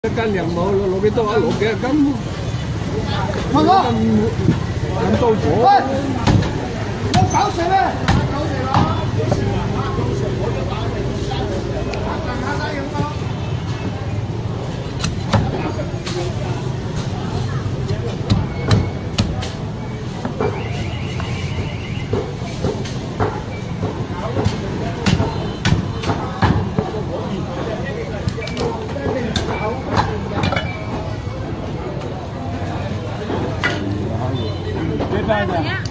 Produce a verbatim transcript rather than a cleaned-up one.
一斤羊毛攞幾多啊？攞幾廿斤？ 大哥， 咁多火？ 喂，有搞事咩？ 几多的？